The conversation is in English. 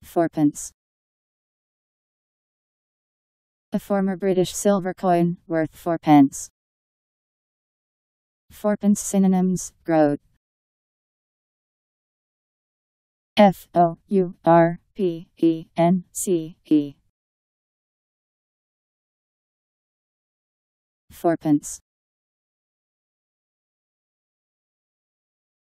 Fourpence. A former British silver coin, worth 4 pence. Fourpence synonyms: groat. Fourpence. Fourpence.